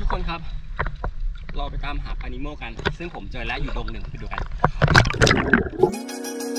คนครับเราไปตามหาปลานิโมกันซึ่งผมเจอแล้วอยู่ดงหนึ่งไปดูกัน